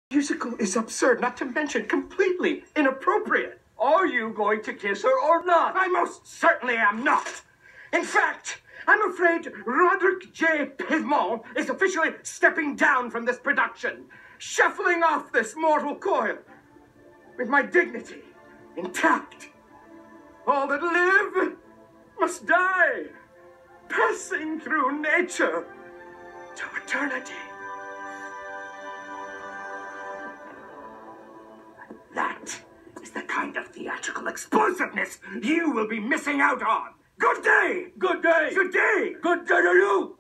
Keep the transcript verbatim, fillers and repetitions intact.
Musical is absurd, not to mention completely inappropriate. Are you going to kiss her or not? I most certainly am not. In fact, I'm afraid Roderick J. Pivemont is officially stepping down from this production, shuffling off this mortal coil with my dignity intact. All that live must die, passing through nature to eternity. That is the kind of theatrical explosiveness you will be missing out on. Good day! Good day! Good day! Good day to you!